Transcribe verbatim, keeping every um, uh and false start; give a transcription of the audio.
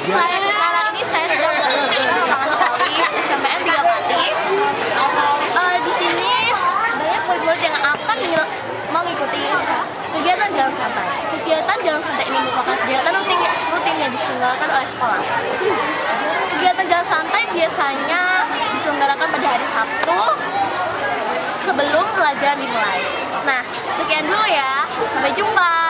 Sekarang, sekarang ini saya sedang mengikuti Lapangan Voli S M P N tiga Pati. Uh, di sini banyak murid-murid yang akan mengikuti kegiatan jalan santai. Kegiatan jalan santai ini merupakan kegiatan rutin, rutin yang diselenggarakan oleh sekolah. Kegiatan jalan santai biasanya diselenggarakan pada hari Sabtu sebelum pelajaran dimulai. Nah, sekian dulu ya. Sampai jumpa.